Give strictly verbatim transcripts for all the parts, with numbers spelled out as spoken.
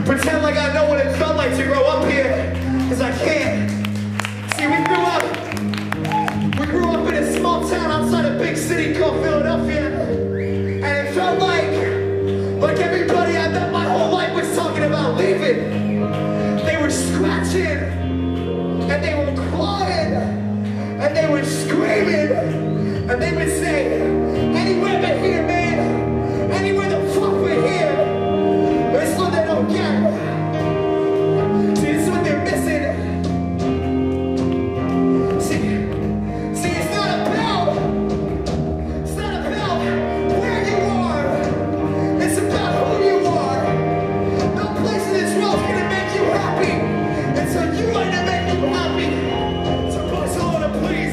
pretend like I know what it felt like to grow up here, cause I can't. See, we grew up, we grew up in a small town outside a big city called Philadelphia, and it felt like, like everybody I met my whole life was talking about leaving. They were scratching, and they were crying, and they were screaming, and they would say, anywhere but here, man, anywhere the fuck we're here. It's what they don't get. See, this is what they're missing. See, see, it's not about, it's not about where you are. It's about who you are. No place in this world's gonna make you happy, and so you might not make them happy. So Barcelona, please,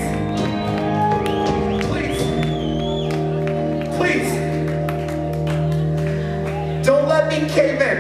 please, please, don't let me cave in.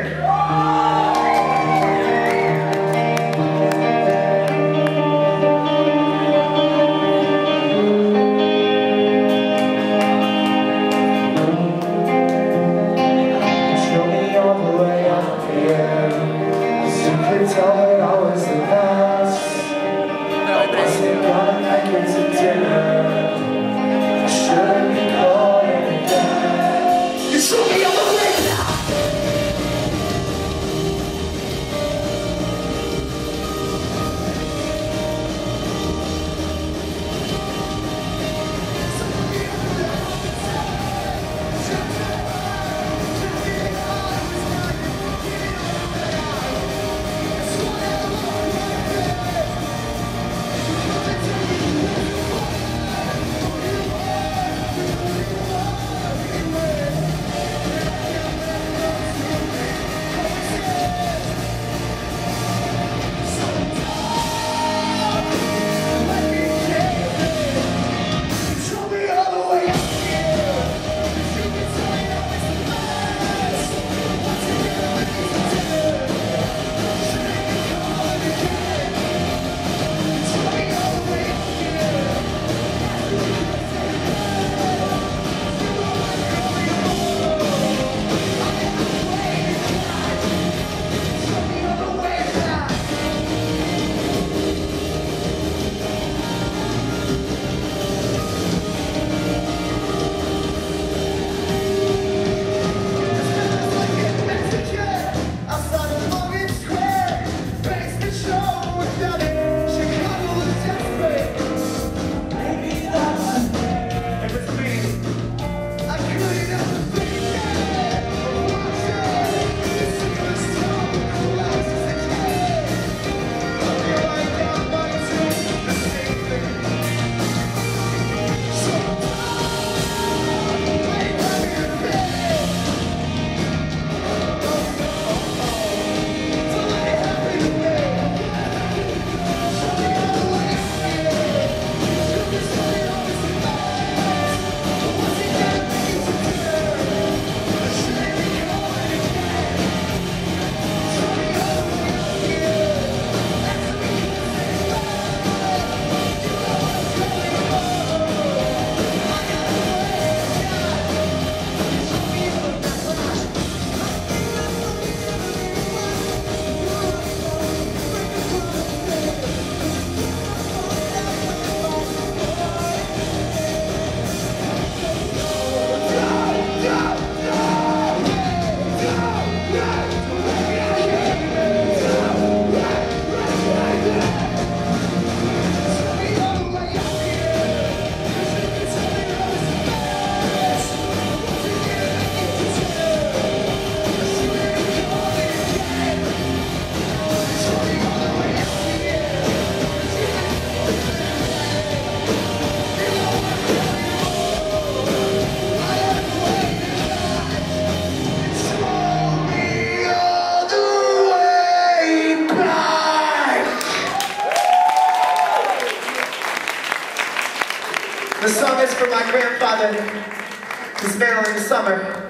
The song is for my grandfather, who's barely in the summer.